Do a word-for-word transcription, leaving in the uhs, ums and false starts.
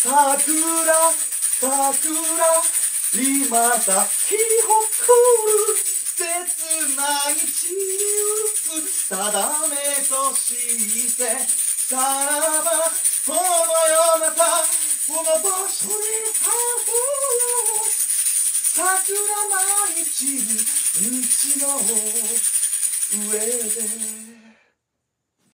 桜桜今咲き誇る切ない地に打つ定めとしてさらばこの世またこの場所に立とう桜舞い散る道の上で